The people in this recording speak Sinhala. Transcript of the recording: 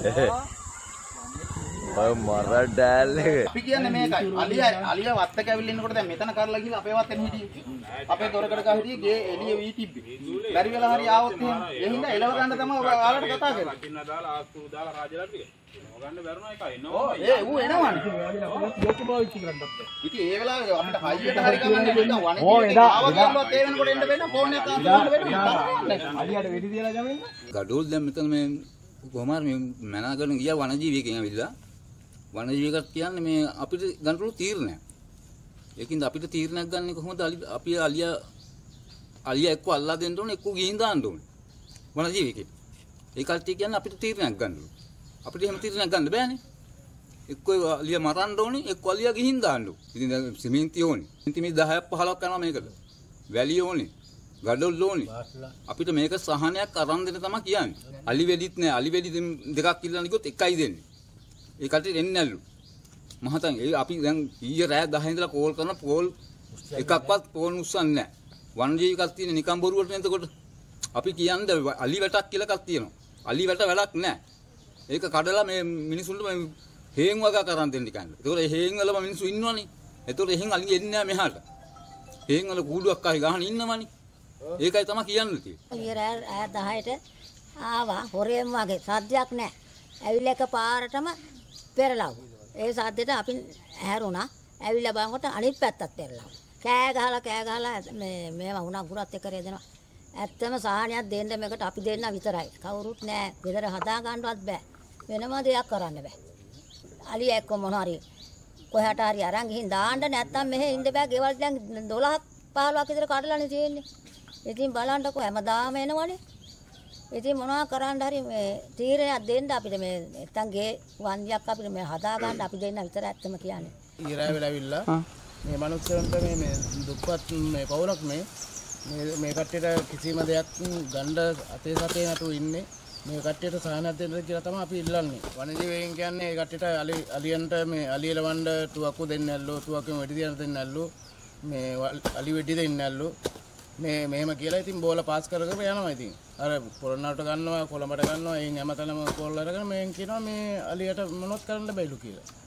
මර ඩෑල් එක. අපි කියන්නේ මේකයි. අලිය වත්තක ඇවිල්ලා ඉන්නකොට දැන් මෙතන කරලා ගිහලා අපේ වත්තෙන් හිටියේ. අපේ දොරකඩ ගහ හිටියේ ගේ එළිය වී තිබ්බේ. බැරි වෙලා හරි ආවොත් එහෙම. ඒ හින්දා එලව ගන්න තමයි ඔයාලට කතා කරන්නේ. අකින්න දාලා ආස්තු දාලා රාජලාට ටික. ගන්න බැරුණා එකයි එනවා. ඔව් ඌ එනවනේ. යෝකි පාවිච්චි කරන්නත්. ඉතින් ඒ වෙලාවේ අපිට හයියට හරි ගමන්නේ නැත්නම් වනේ ආව කියලාත් ඒ වෙනකොට එන්න වෙන ෆෝන් එකක් ගන්න වෙනවා. අලියට වෙඩි තියලා ගමෙන්න. ගඩොල් දැන් මෙතන මේ කොහොමාර මේ මනාගෙන ගියා වනජීවිකෙන් ඇවිල්ලා වනජීවිකත් කියන්නේ මේ අපිට ගන්නලු තීරණයක්. ඒකින්ද අපිට තීරණයක් ගන්න කොහොමද අපි අලියා එක්ක අල්ලා දෙන්න ඕනේ එක්ක ගිහින් දාන්න ඕනේ. වනජීවිකේ. ඒ කල්ටි කියන්නේ අපිට තීරණයක් ගන්නලු. අපිට එහෙම තීරණයක් ගන්න බෑනේ. එක්ක අලියා මරන්න ඕනේ එක්ක අලියා ගිහින් දාන්න ඕනේ. ඉතින් දැන් සිමෙන්ති ඕනේ. සිමෙන්ති 10ක් 15ක් යනවා මේකට. වැලිය ඕනේ. ගඩොල් ඕනේ. අපිට මේක සහනයක් අරන් දෙන්න තමයි කියන්නේ. අලි වෙඩිත් නෑ. අලි වෙඩි දෙකක් ඉල්ලන්න ගියොත් එකයි දෙන්නේ. ඒ කටට එන්නේ නැල්ලු. මහතන් ඒ අපි දැන් ඊයේ රෑ 10 ඉඳලා කෝල් කරන පෝල් එකක්වත් පෝල් උස්සන්නේ නැහැ. වනජීවිකක් තියෙන නිකම් බොරුවට නේ එතකොට. අපි කියන්නේ අලි වැටක් කියලා එකක් තියෙනවා. අලි වැට වැඩක් නැහැ. ඒක කඩලා මේ මිනිසුන්ට මේ හේන් වගා කරන් දෙන්න කියන්නේ. ඒතකොට ඒ හේන් වලම මිනිස්සු ඉන්නවනේ. ඒතකොට එහෙන් අලි එන්නේ නැහැ මෙහාට. හේන් වල කූඩුවක් ආයි ගහන ඉන්නවනේ. ඒකයි තමයි කියන්නේ තියෙන්නේ. ඊයේ රෑ 10ට ආවා හොරෙන් වගේ සද්දයක් නැහැ. ඇවිල්ලා එකපාරටම පෙරලව්. ඒ සද්දෙට අපි හැරුණා. ඇවිල්ලා බලනකොට අනිත් පැත්තත් පෙරලව්. කෑ ගහලා මේවා වුණා ගුරත් එක රේදෙනවා. ඇත්තම සාහනයක් දෙන්න මේකට අපි දෙන්න විතරයි. කවුරුත් නැහැ. ගෙදර හදා ගන්නවත් බෑ. වෙනම දෙයක් කරන්න බෑ. අලිය එක්ක මොන හරි කොහාට හරි අරන් ගිහින් දාන්න නැත්තම් මෙහෙ ඉන්න බෑ. ගෙවල් දැන් 12ක් 15ක් විතර කඩලානේ තියෙන්නේ. ඉතින් බලන්නකෝ හැමදාම එනවනේ. ඉතින් මොනවා කරන්න හරි මේ තීරණයක් දෙන්න අපිට මේ නැත්තම් ගේ වන්දියක් අපිට මේ හදා ගන්න අපි දෙන්න විතර ඇත්තම කියන්නේ. ඊරා වෙලා ඇවිල්ලා මේ මනුස්සයන්ට මේ දුප්පත් මේ පවුලක් මේ කට්ටියට කිසිම දෙයක් ගන්න අතේ සතේ නැතුව ඉන්නේ. මේ කට්ටියට සහනයක් දෙන්න කියලා තමයි අපි ඉල්ලන්නේ. වනජීවීන් කියන්නේ ඒ කට්ටියට අලියන්ට මේ අලිය ලවන්න තුවක්කු දෙන්නේ නැල්ලෝ, තුවක්කුම වෙඩි තියන්න දෙන්නේ නැල්ලෝ, මේ අලි වෙඩි දෙන්නේ නැල්ලෝ. මෙහෙම කියලා ඉතින් බෝල පාස් කර යනවා ඉතින්. අර පොරණාට ගන්නවා, කොළඹට ගන්නවා, එයින් හැමතැනම කෝල් අරගෙන මෙන් කියනවා මේ අලියට මොනවත් කරන්න බැයිලු කියලා.